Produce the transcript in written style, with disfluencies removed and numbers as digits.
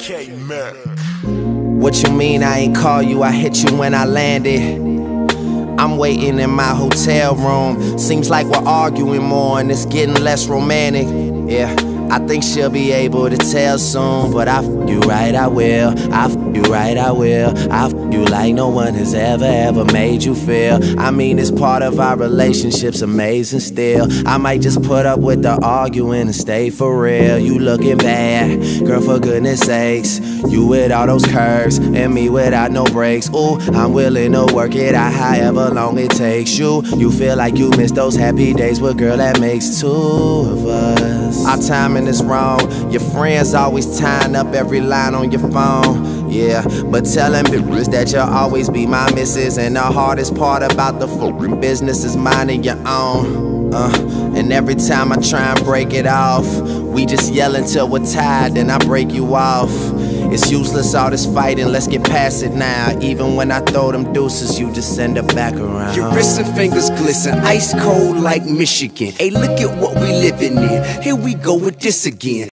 What you mean I ain't call you? I hit you when I landed. I'm waiting in my hotel room. Seems like we're arguing more and it's getting less romantic. Yeah, I think she'll be able to tell soon. But I f you right, I will. I f you right, I will. I f you like no one has ever made you feel. I mean, it's part of our relationship's amazing still. I might just put up with the arguing and stay for real. You looking bad, girl, for goodness sakes. You with all those curves and me without no breaks. Ooh, I'm willing to work it out however long it takes you. You feel like you miss those happy days, but girl, that makes two of us. Our timing is wrong. Your friends always tying up every line on your phone. Yeah, but tell them bitches that you'll always be my missus. And the hardest part about the fucking business is minding your own. And every time I try and break it off, we just yell until we're tired, then I break you off. It's useless all this fighting, let's get past it now. Even when I throw them deuces, you just send it back around. Your wrists and fingers glisten, ice cold like Michigan. Hey, look at what we living in. Here we go with this again.